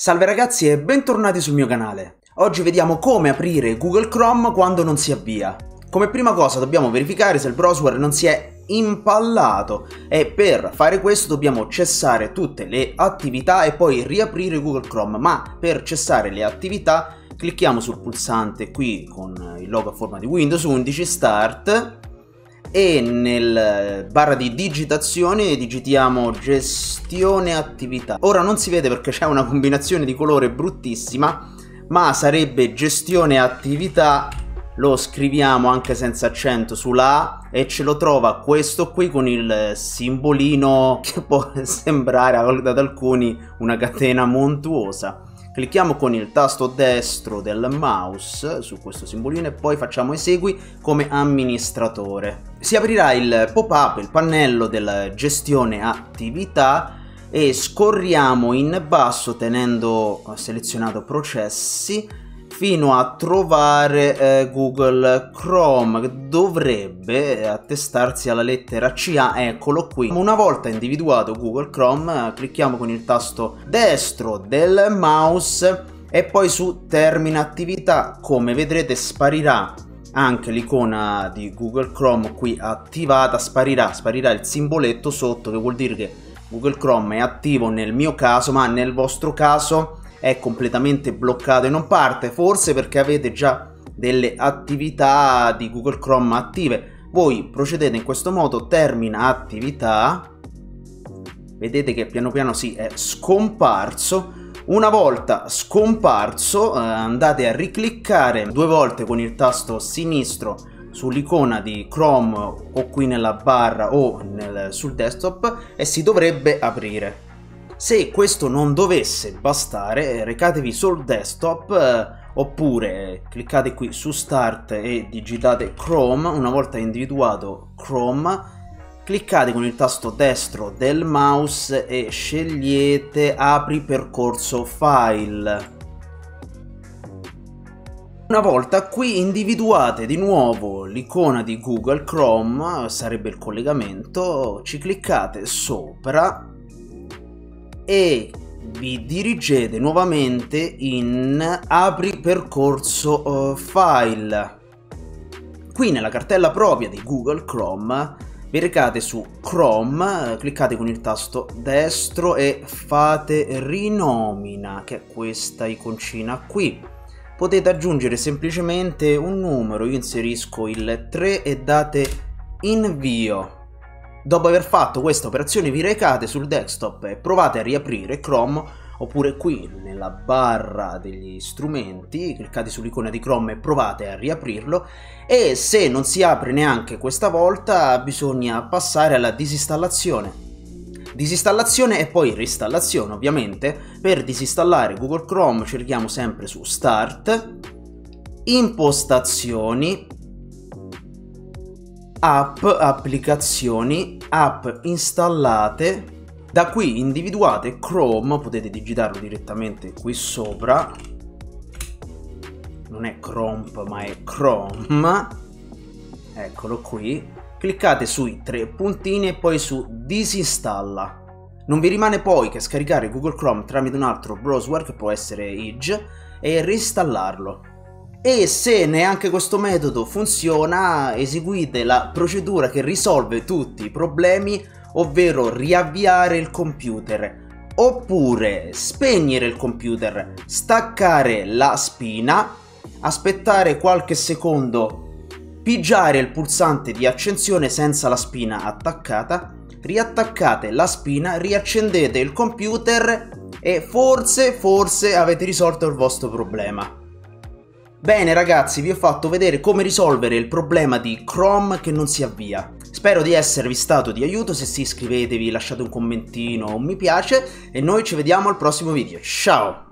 Salve ragazzi e bentornati sul mio canale. Oggi vediamo come aprire Google Chrome quando non si avvia. Come prima cosa dobbiamo verificare se il browser non si è impallato e per fare questo dobbiamo cessare tutte le attività e poi riaprire Google Chrome, ma per cessare le attività clicchiamo sul pulsante qui con il logo a forma di Windows 11 Start e nel barra di digitazione digitiamo gestione attività. Ora non si vede perché c'è una combinazione di colore bruttissima, ma sarebbe gestione attività. Lo scriviamo anche senza accento sulla A e ce lo trova questo qui con il simbolino che può sembrare ad alcuni una catena montuosa. Clicchiamo con il tasto destro del mouse su questo simbolino e poi facciamo esegui come amministratore. Si aprirà il pop-up, il pannello della gestione attività e scorriamo in basso tenendo selezionato processi fino a trovare Google Chrome, che dovrebbe attestarsi alla lettera C. Eccolo qui. Una volta individuato Google Chrome clicchiamo con il tasto destro del mouse e poi su termina attività. Come vedrete sparirà anche l'icona di Google Chrome qui attivata, sparirà il simboletto sotto, che vuol dire che Google Chrome è attivo nel mio caso, ma nel vostro caso è completamente bloccato e non parte, forse perché avete già delle attività di Google Chrome attive. Voi procedete in questo modo, termina attività, vedete che piano piano si è scomparso. Una volta scomparso andate a ricliccare due volte con il tasto sinistro sull'icona di Chrome o qui nella barra o sul desktop e si dovrebbe aprire. Se questo non dovesse bastare, recatevi sul desktop oppure cliccate qui su Start e digitate Chrome. Una volta individuato Chrome, cliccate con il tasto destro del mouse e scegliete Apri percorso file. Una volta qui individuate di nuovo l'icona di Google Chrome, sarebbe il collegamento, ci cliccate sopra e vi dirigete nuovamente in Apri percorso file. Qui nella cartella propria di Google Chrome vi recate su Chrome, cliccate con il tasto destro e fate rinomina, che è questa iconcina qui. Potete aggiungere semplicemente un numero, io inserisco il 3 e date invio. Dopo aver fatto questa operazione vi recate sul desktop e provate a riaprire Chrome, oppure qui nella barra degli strumenti cliccate sull'icona di Chrome e provate a riaprirlo, e se non si apre neanche questa volta bisogna passare alla disinstallazione e poi reinstallazione. Ovviamente per disinstallare Google Chrome cerchiamo sempre su Start, impostazioni, app, applicazioni, app installate. Da qui individuate Chrome, potete digitarlo direttamente qui sopra, non è Chrome ma è Chrome, eccolo qui. Cliccate sui tre puntini e poi su disinstalla. Non vi rimane poi che scaricare Google Chrome tramite un altro browser, che può essere Edge, e reinstallarlo. E se neanche questo metodo funziona, eseguite la procedura che risolve tutti i problemi, ovvero riavviare il computer, oppure spegnere il computer, staccare la spina, aspettare qualche secondo, pigiare il pulsante di accensione senza la spina attaccata, riattaccate la spina, riaccendete il computer e forse avete risolto il vostro problema. Bene ragazzi, vi ho fatto vedere come risolvere il problema di Chrome che non si avvia. Spero di esservi stato di aiuto. Se sì, iscrivetevi, lasciate un commentino o un mi piace e noi ci vediamo al prossimo video. Ciao!